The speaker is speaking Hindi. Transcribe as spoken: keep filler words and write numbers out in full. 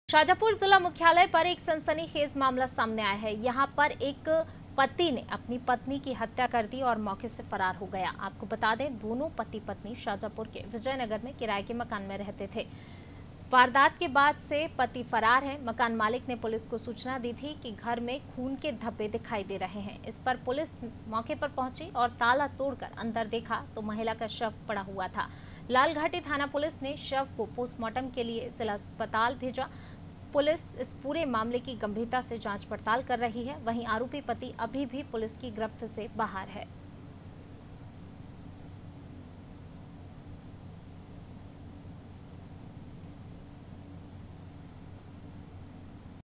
शाजापुर जिला मुख्यालय पर एक सनसनीखेज मामला सामने आया है। यहां पर एक पति ने अपनी पत्नी की हत्या कर दी और मौके से फरार हो गया। आपको बता दें, दोनों पति पत्नी शाजापुर के विजयनगर में किराए के मकान में रहते थे। वारदात के बाद से पति फरार है। मकान मालिक ने पुलिस को सूचना दी थी कि घर में खून के धब्बे दिखाई दे रहे हैं। इस पर पुलिस मौके पर पहुंची और ताला तोड़कर अंदर देखा तो महिला का शव पड़ा हुआ था। लालघाटी थाना पुलिस ने शव को पोस्टमार्टम के लिए जिला अस्पताल भेजा। पुलिस इस पूरे मामले की गंभीरता से जांच पड़ताल कर रही है। वहीं आरोपी पति अभी भी पुलिस की गिरफ्त से बाहर है।